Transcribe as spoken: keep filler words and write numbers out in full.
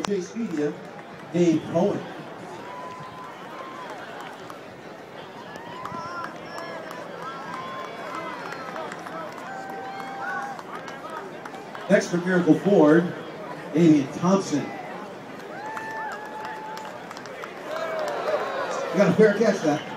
Chase Media, Dave Cohen. Next for Miracle Ford, Avian Thompson. You got a fair catch that.